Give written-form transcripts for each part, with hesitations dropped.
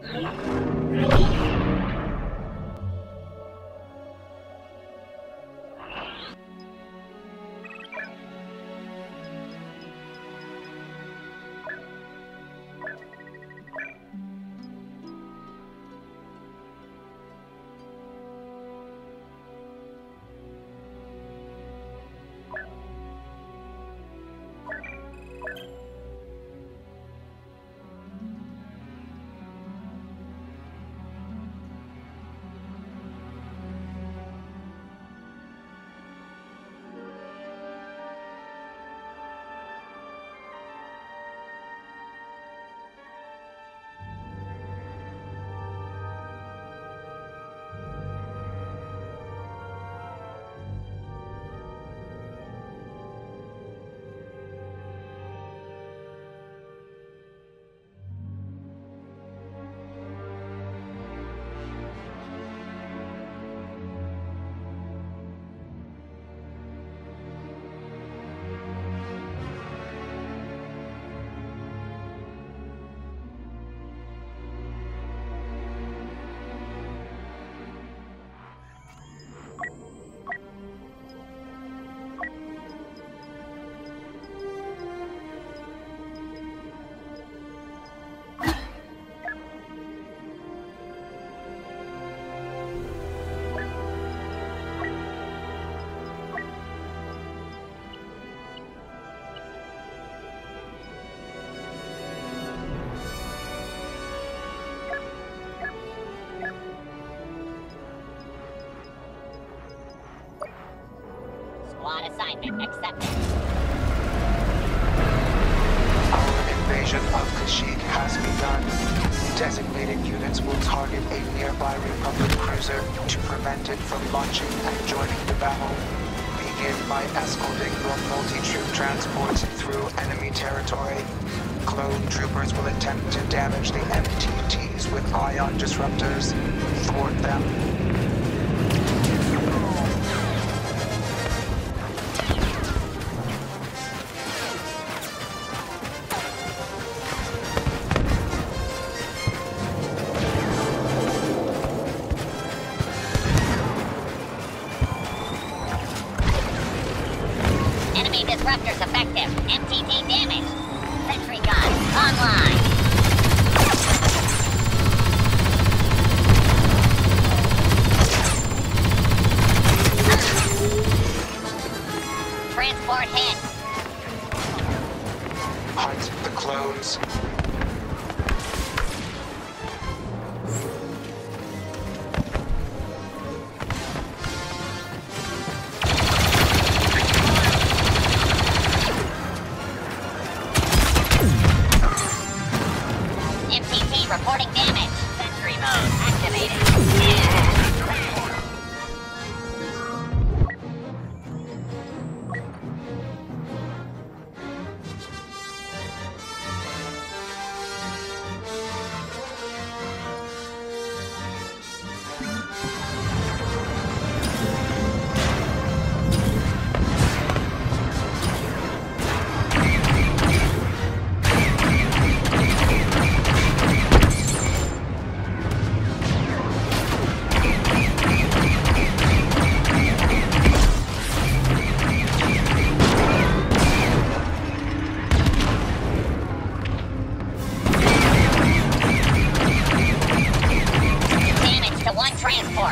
Squad assignment accepted. Our invasion of Kashyyyk has begun. Designated units will target a nearby Republic cruiser to prevent it from launching and joining the battle. Begin by escorting your multi-troop transports through enemy territory. Clone troopers will attempt to damage the MTTs with ion disruptors. Thwart them. Enemy disruptors effective. MTT damaged. Sentry gun online. Transport hit. Hunt the clones. MTT reporting damage. Sentry mode activated. Damage to one transport.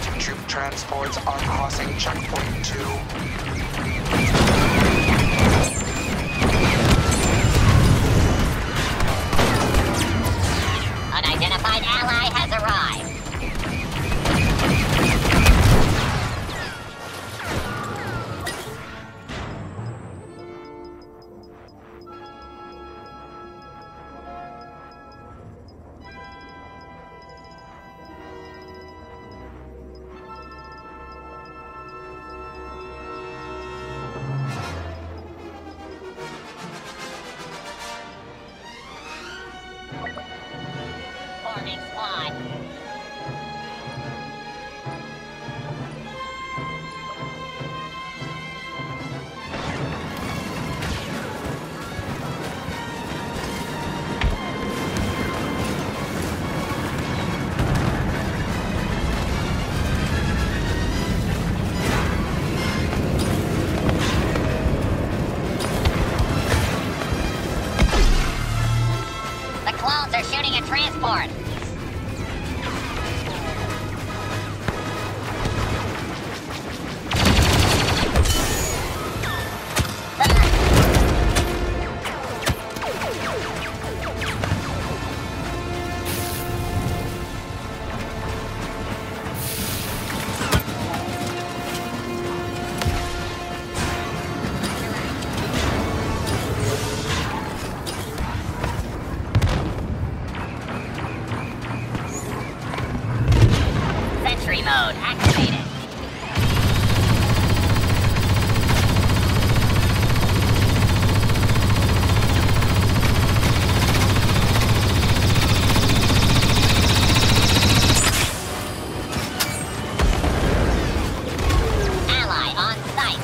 Troop transports are crossing checkpoint 2. Unidentified ally has arrived. Forming squad. The clones are shooting a transport. Sentry mode activated. Ally on site.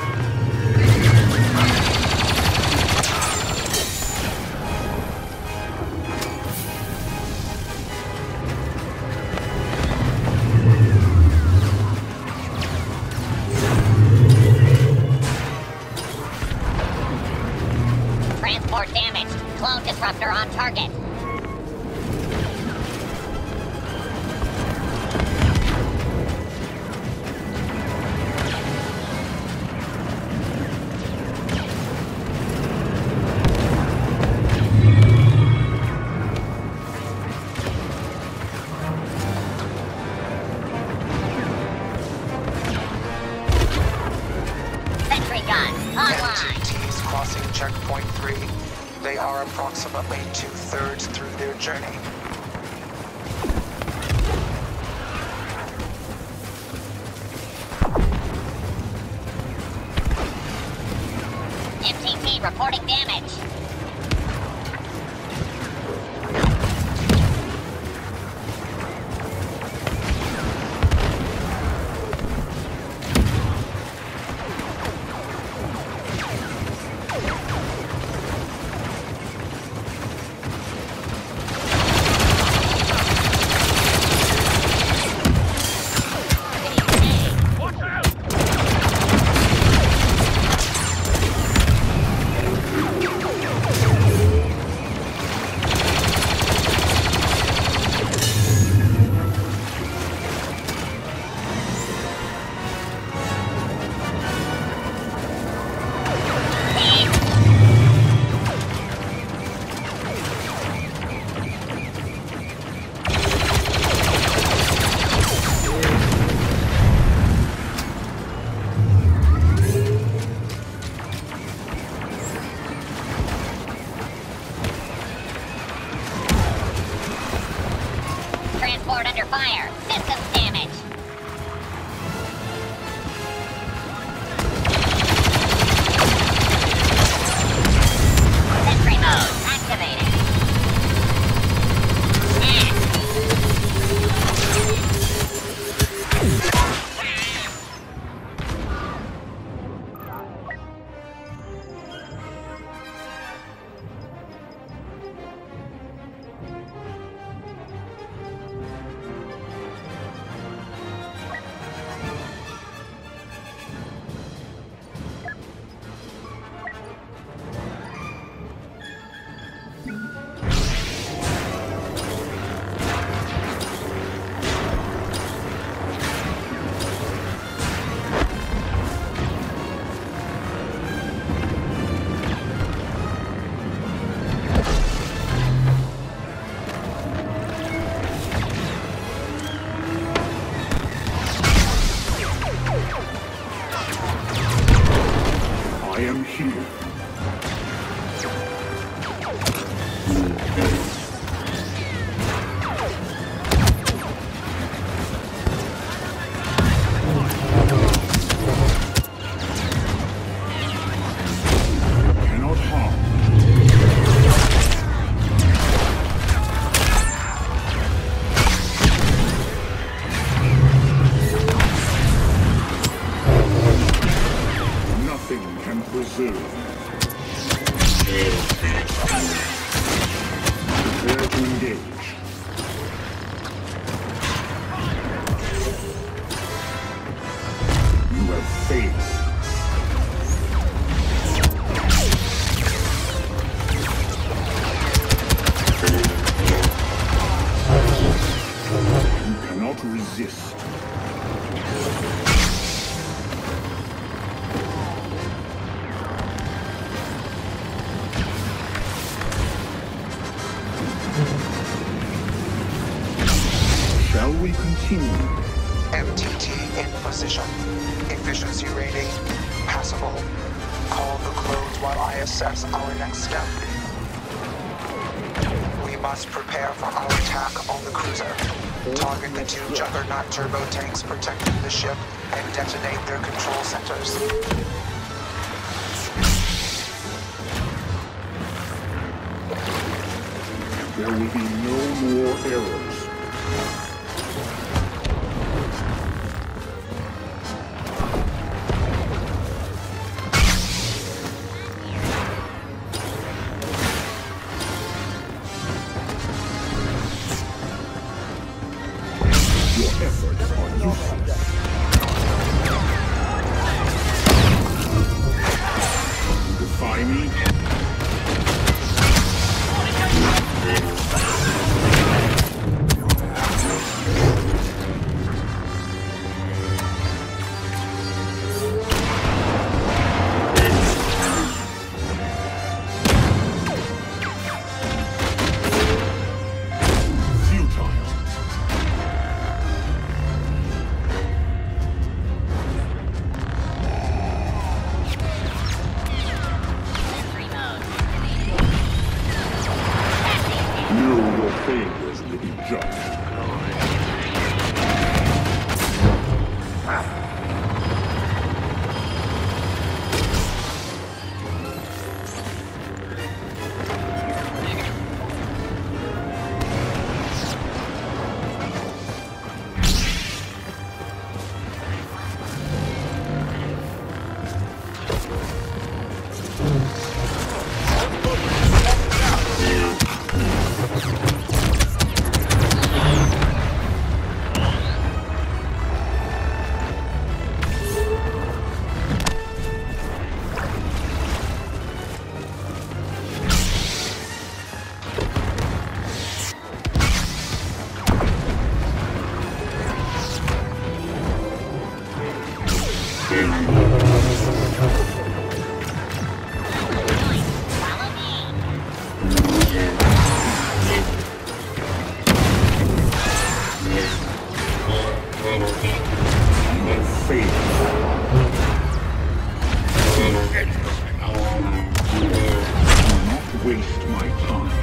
Transport damaged. Clone disruptor on target. Sentry gun online. MTTs crossing checkpoint 3. They are approximately 2/3 through their journey. MTT reporting damage. here. Cannot harm. Nothing can preserve. Prepare to engage. You have failed. You cannot resist. Shall we continue? MTT in position. Efficiency rating, passable. Call the close while I assess our next step. We must prepare for our attack on the cruiser. Target the two Juggernaut turbo tanks protecting the ship and detonate their control centers. There will be no more errors. Your efforts are useless. You defy me? Your failures will be judged. Waste my time.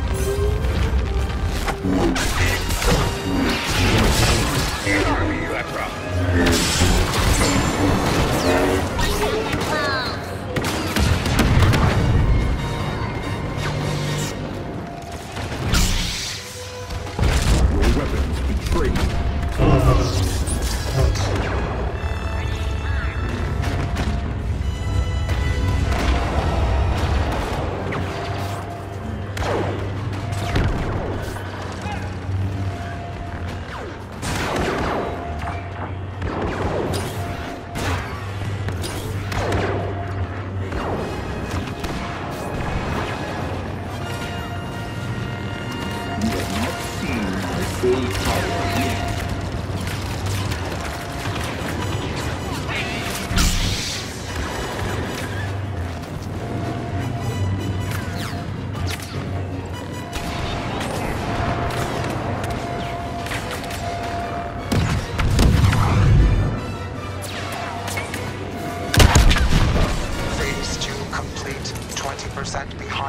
Your weapons betray me.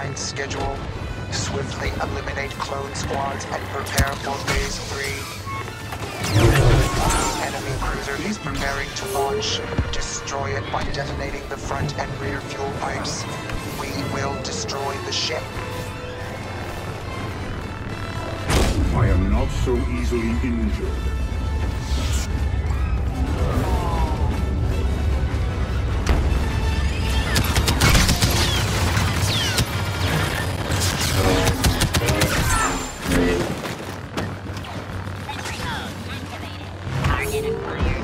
predefined schedule. Swiftly eliminate clone squads and prepare for Phase 3. Enemy cruiser is preparing to launch. Destroy it by detonating the front and rear fuel pipes. We will destroy the ship. I am not so easily injured. Sentry mode activated. Target acquired.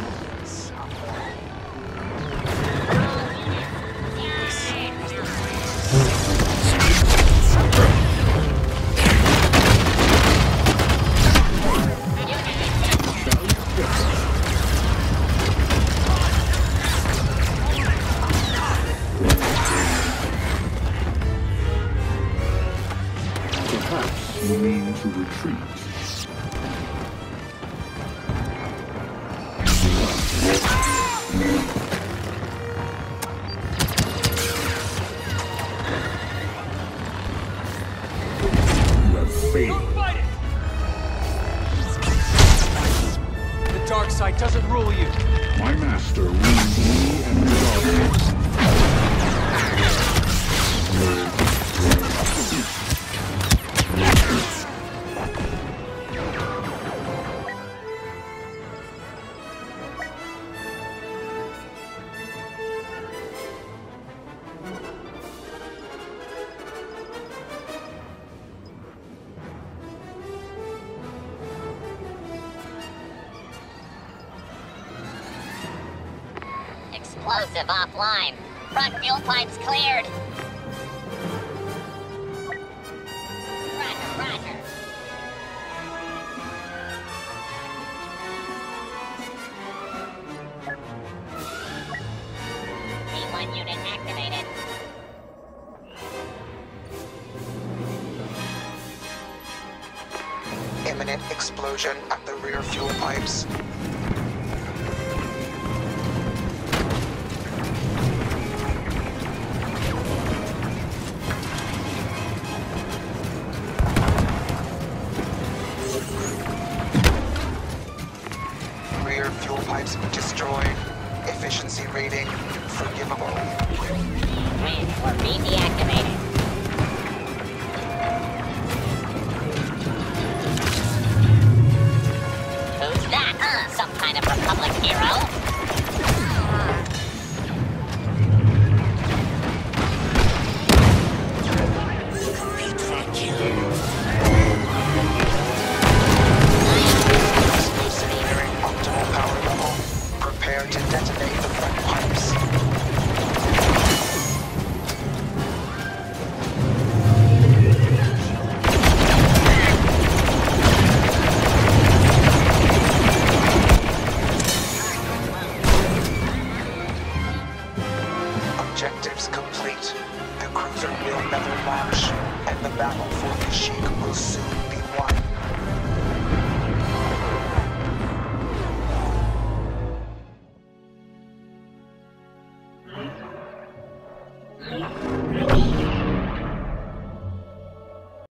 Perhaps you mean to retreat. You have failed. Fight it! The dark side doesn't rule you. My master rules me and darkness. Explosive offline. Front fuel pipes cleared. Roger, roger. P1 unit activated. Imminent explosion at the rear fuel pipes. Rear fuel pipes destroyed. Efficiency rating forgivable. Red 4B deactivated. Who's that? Some kind of Republic hero? Explosive nearing optimal power level. Prepare to detonate the front pipes. Objectives complete. The cruiser will never launch, and the battle for Kashyyyk will soon be won.